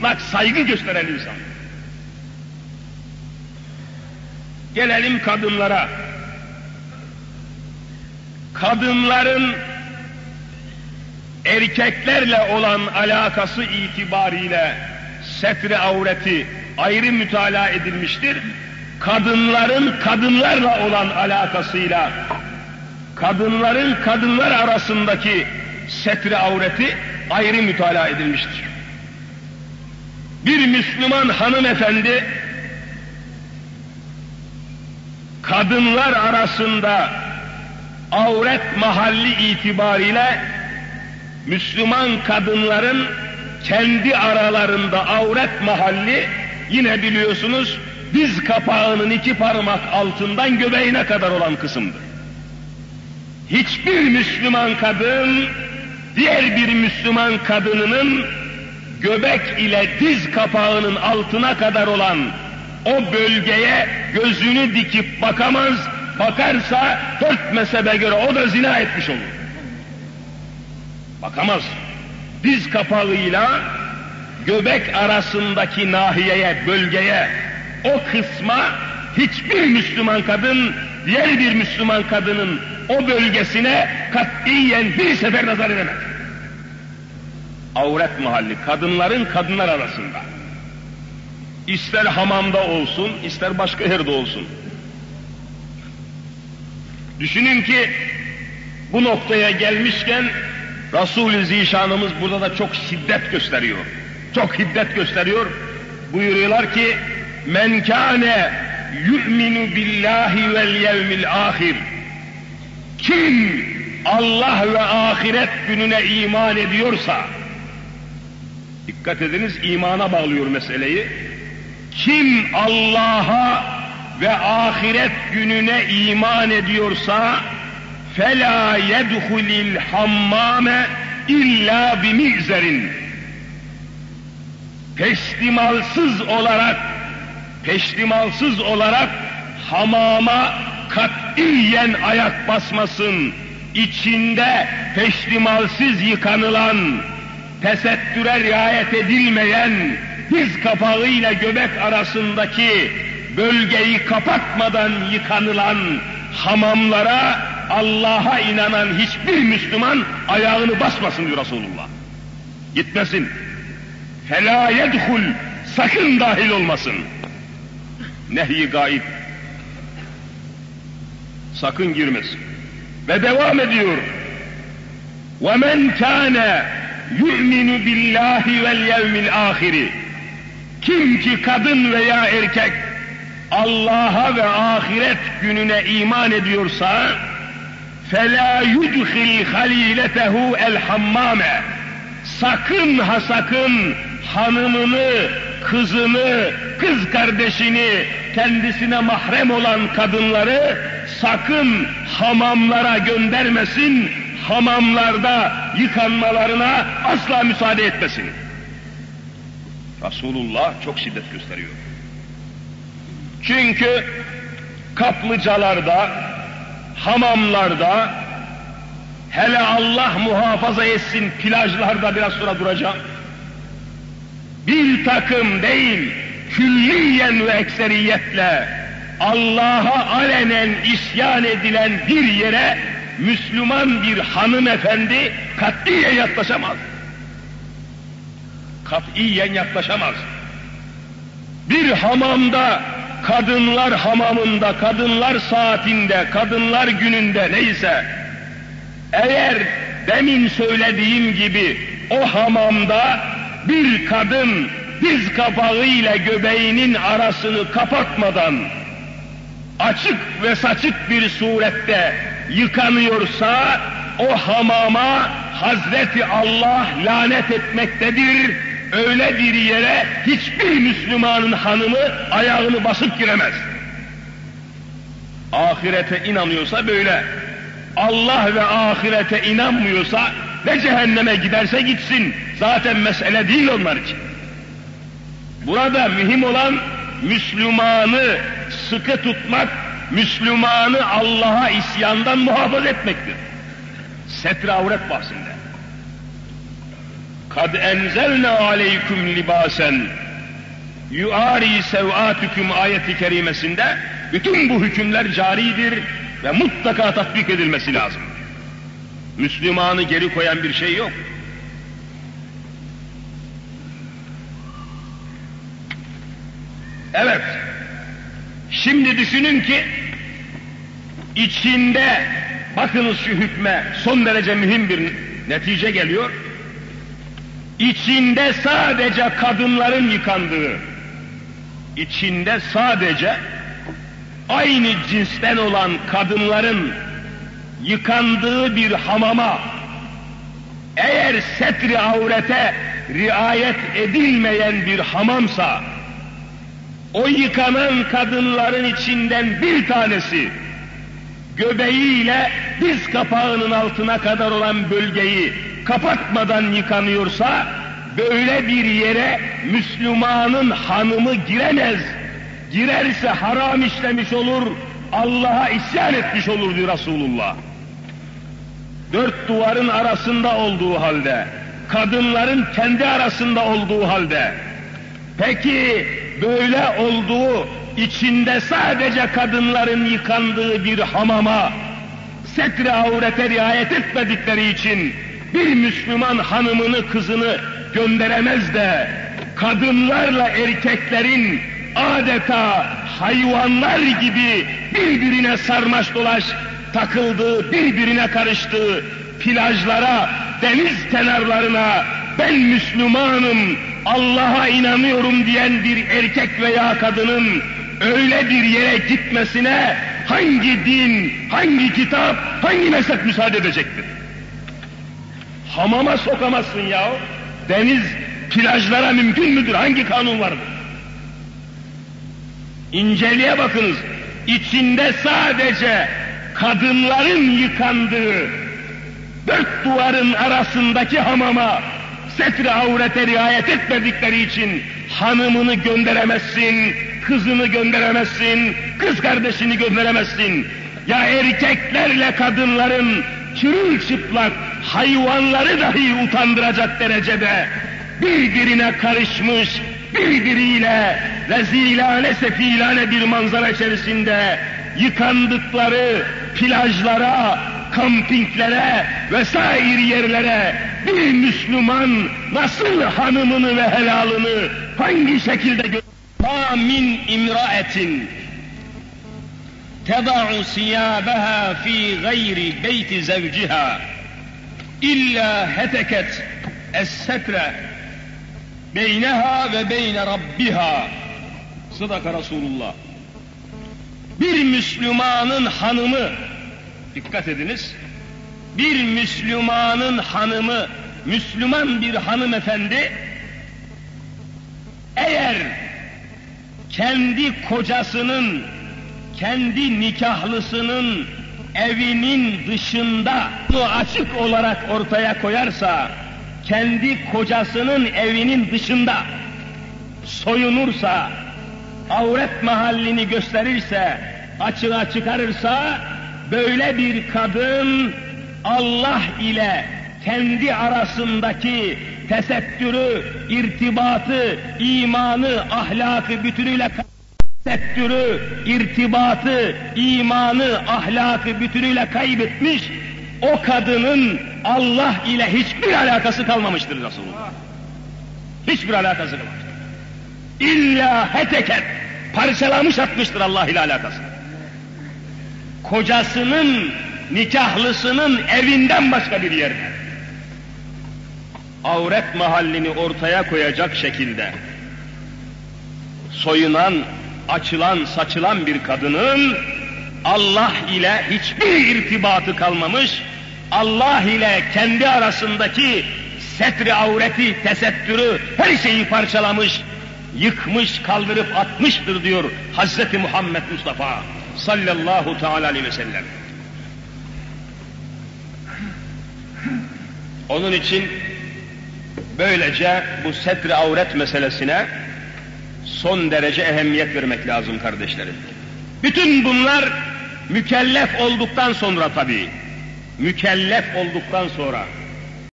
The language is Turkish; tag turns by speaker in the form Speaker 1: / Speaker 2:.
Speaker 1: mutlak saygı gösteren insan. Gelelim kadınlara. Kadınların erkeklerle olan alakası itibariyle setre avreti ayrı mütalaa edilmiştir. Kadınların kadınlarla olan alakasıyla kadınların kadınlar arasındaki setre avreti ayrı mütalaa edilmiştir. Bir Müslüman hanımefendi kadınlar arasında avret mahalli itibariyle Müslüman kadınların kendi aralarında avret mahalli yine biliyorsunuz diz kapağının 2 parmak altından göbeğine kadar olan kısımdır. Hiçbir Müslüman kadın diğer bir Müslüman kadınının göbek ile diz kapağının altına kadar olan o bölgeye gözünü dikip bakamaz, bakarsa 4 mezhebe göre o da zina etmiş olur. Bakamaz. Diz kapağıyla göbek arasındaki nahiyeye, bölgeye, o kısma hiçbir Müslüman kadın diğer bir Müslüman kadının o bölgesine katiyen bir sefer nazar edemez. Avret mahalli kadınların kadınlar arasında. İster hamamda olsun, ister başka yerde olsun. Düşünün ki bu noktaya gelmişken Resul-i Zişanımız burada da çok şiddet gösteriyor. Çok hiddet gösteriyor. Buyuruyorlar ki men kâne yu'minu billahi vel yevmil ahir. Kim Allah ve ahiret gününe iman ediyorsa, dikkat ediniz imana bağlıyor meseleyi. Kim Allah'a ve ahiret gününe iman ediyorsa فَلَا يَدْخُلِ الْحَمَّامَ اِلَّا بِمِعْزَرٍ. Peştimalsız olarak hamama katiyen ayak basmasın. İçinde peştimalsiz yıkanılan, tesettüre riayet edilmeyen, diz kapağıyla göbek arasındaki bölgeyi kapatmadan yıkanılan hamamlara Allah'a inanan hiçbir Müslüman ayağını basmasın diyor Resulullah. Gitmesin. فَلَا يَدْخُلْ. Sakın dahil olmasın. Nehy-i gayb. Sakın girmesin. Ve devam ediyor. وَمَنْ كَانَ يُؤْمِنُ بِاللّٰهِ وَالْيَوْمِ الْآخِرِ. Kim ki kadın veya erkek Allah'a ve ahiret gününe iman ediyorsa فَلَا يُدْخِلْ خَلِيلَتَهُ الْحَمَّامَ. Sakın ha sakın hanımını, kızını, kız kardeşini, kendisine mahrem olan kadınları sakın hamamlara göndermesin, hamamlarda yıkanmalarına asla müsaade etmesin. Resulullah çok şiddet gösteriyor. Çünkü kaplıcalarda, hamamlarda, hele Allah muhafaza etsin plajlarda biraz sonra duracağım. Bir takım değil, külliyen ve ekseriyetle Allah'a alenen isyan edilen bir yere Müslüman bir hanımefendi katiyen yaklaşamaz. Katiyen yaklaşamaz. Bir hamamda, kadınlar hamamında, kadınlar saatinde, kadınlar gününde neyse, eğer demin söylediğim gibi o hamamda bir kadın diz kapağıyla göbeğinin arasını kapatmadan açık ve saçık bir surette yıkanıyorsa o hamama Hazreti Allah lanet etmektedir. Öyle bir yere hiçbir Müslümanın hanımı ayağını basıp giremez. Ahirete inanıyorsa böyle. Allah ve ahirete inanmıyorsa ve cehenneme giderse gitsin. Zaten mesele değil onlar için. Burada mühim olan Müslümanı sıkı tutmak, Müslümanı Allah'a isyandan muhafaza etmektir. Setre avret bahsinde. kad enzelna aleykum libasen yuari sev'atüküm ayeti kerimesinde bütün bu hükümler caridir ve mutlaka tatbik edilmesi lazım. Müslümanı geri koyan bir şey yok. Evet, şimdi düşünün ki içinde, bakınız şu hükme, son derece mühim bir netice geliyor. İçinde sadece kadınların yıkandığı, içinde sadece aynı cinsten olan kadınların yıkandığı bir hamama, eğer setri avrete riayet edilmeyen bir hamamsa, o yıkanan kadınların içinden bir tanesi göbeğiyle diz kapağının altına kadar olan bölgeyi kapatmadan yıkanıyorsa, böyle bir yere Müslümanın hanımı giremez. Girerse haram işlemiş olur, Allah'a isyan etmiş olur diyor Resulullah. Dört duvarın arasında olduğu halde, kadınların kendi arasında olduğu halde, peki böyle olduğu, içinde sadece kadınların yıkandığı bir hamama setre avrete riayet etmedikleri için bir Müslüman hanımını, kızını gönderemez de kadınlarla erkeklerin adeta hayvanlar gibi birbirine sarmaş dolaş takıldığı, birbirine karıştığı plajlara, deniz kenarlarına ben Müslümanım, Allah'a inanıyorum diyen bir erkek veya kadının öyle bir yere gitmesine hangi din, hangi kitap, hangi mezhep müsaade edecektir? Hamama sokamazsın ya. Deniz, plajlara mümkün müdür? Hangi kanun vardır? İnceliğe bakınız. İçinde sadece kadınların yıkandığı dört duvarın arasındaki hamama setre avrete riayet etmedikleri için hanımını gönderemezsin, kızını gönderemezsin, kız kardeşini gönderemezsin. Ya erkeklerle kadınların çırılçıplak hayvanları dahi utandıracak derecede birbirine karışmış, birbiriyle rezilane sefilane bir manzara içerisinde yıkandıkları plajlara, kampinglere vesaire yerlere bir Müslüman nasıl hanımını ve helalını hangi şekilde ma min imra'etin teda'u siyabaha fi gayri beyti zevciha illa heteket es-setre beyneha ve beyne rabbiha. Sadaka Resulullah. Bir Müslümanın hanımı, dikkat ediniz, bir Müslümanın hanımı, Müslüman bir hanımefendi, eğer kendi kocasının, kendi nikahlısının evinin dışında bunu açık olarak ortaya koyarsa, kendi kocasının evinin dışında soyunursa, avret mahallini gösterirse, açığa çıkarırsa, böyle bir kadın Allah ile kendi arasındaki tesettürü, irtibatı, imanı, ahlakı bütünüyle tesettürü, irtibatı, imanı, ahlakı bütünüyle kaybetmiş, o kadının Allah ile hiçbir alakası kalmamıştır Resulullah. Hiçbir alakası kalmamıştır. İlla heteket, parçalamış atmıştır Allah ile alakası. Kocasının, nikahlısının evinden başka bir yerde avret mahallini ortaya koyacak şekilde soyunan, açılan, saçılan bir kadının Allah ile hiçbir irtibatı kalmamış, Allah ile kendi arasındaki setri avreti, tesettürü, her şeyi parçalamış, yıkmış, kaldırıp atmıştır diyor Hazreti Muhammed Mustafa sallallahu teala aleyhi ve sellem. Onun için böylece bu setri avret meselesine son derece ehemmiyet vermek lazım kardeşlerim. Bütün bunlar mükellef olduktan sonra tabii, mükellef olduktan sonra